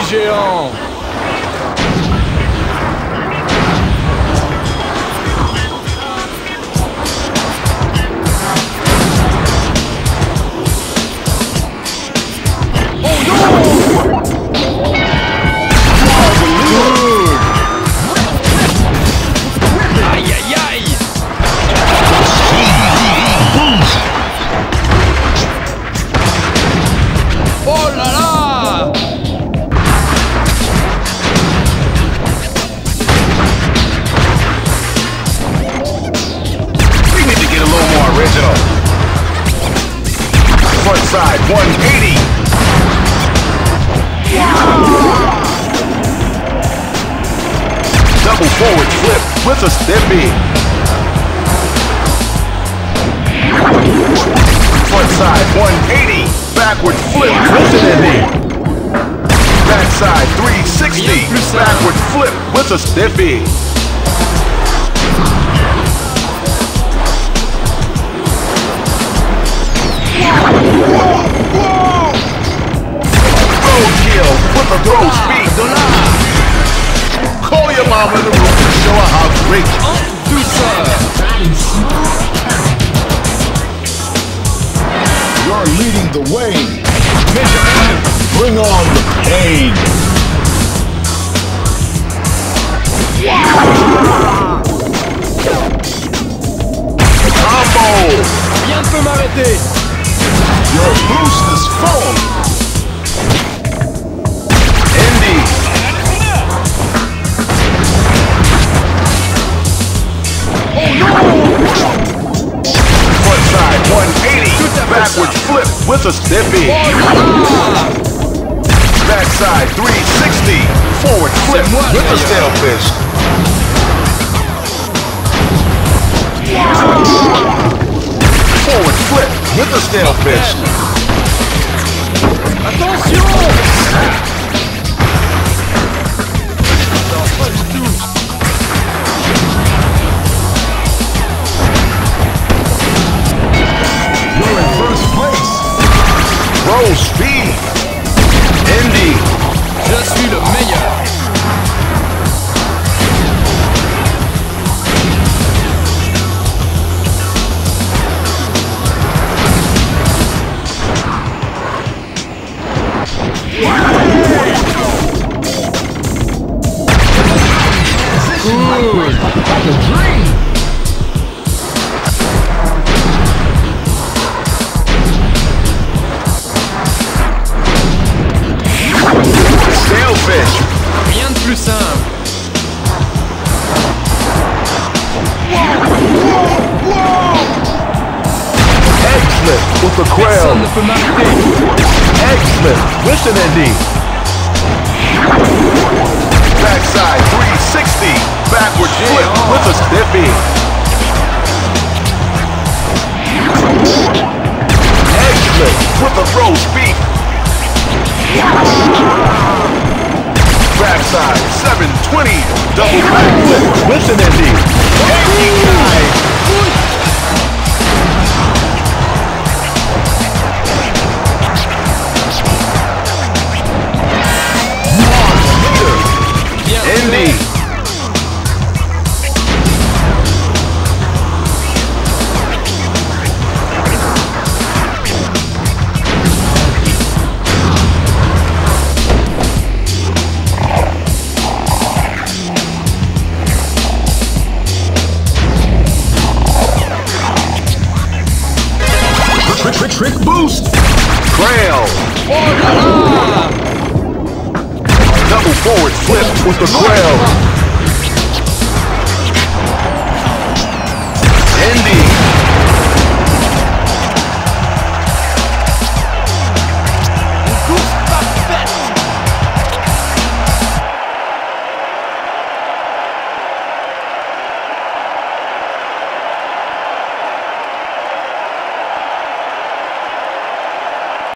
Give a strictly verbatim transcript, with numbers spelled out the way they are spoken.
géant. Front side, one eighty. Double forward flip with a step in. Front side, one eighty. Backward flip with an ending. Back side, three sixty. Backward flip with a step in. Roadkill with a throw speed. Call your mom in the room to show her how great. You're leading the way. Bring on the pain. Combo. Rien ne peut m'arrêter. Your boost is full. Indy. Oh no! Front side, one eighty. Backward flip with a step in. Back side, three sixty. Forward flip with a sailfish. Forward flip with a sailfish. Attention! Non, pas du tout. You're in first place. Roll speed. Indy. Je suis le meilleur. Sailfish. Rien de plus simple. Egg flip with the Personne crown. ne peut m'arrêter. Egg flip with an ending. Backside three sixty. Backward flip with a step in. Egg flip with a throw speed. Backside seven twenty. Double back flip with an ending. Egg dive. Indy. Trick, trick, trick, boost. Trail. Oh là là! Double forward flip with the trail.